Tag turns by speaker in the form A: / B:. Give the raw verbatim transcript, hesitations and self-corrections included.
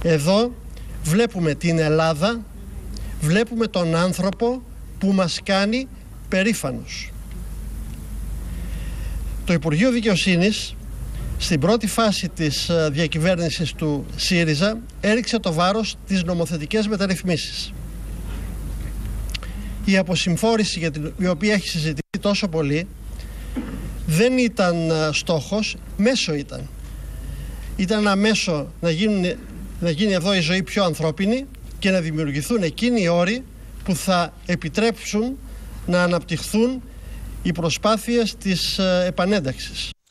A: Εδώ βλέπουμε την Ελλάδα, βλέπουμε τον άνθρωπο που μας κάνει περήφανος. Το Υπουργείο Δικαιοσύνης στην πρώτη φάση της διακυβέρνησης του ΣΥΡΙΖΑ έριξε το βάρος στις νομοθετικές μεταρρυθμίσεις. Η αποσυμφόρηση για την οποία έχει συζητηθεί τόσο πολύ δεν ήταν στόχος, μέσο ήταν. Ήταν ένα μέσο να, γίνουν, να γίνει εδώ η ζωή πιο ανθρώπινη και να δημιουργηθούν εκείνοι οι όροι που θα επιτρέψουν να αναπτυχθούν οι προσπάθειες της επανένταξης.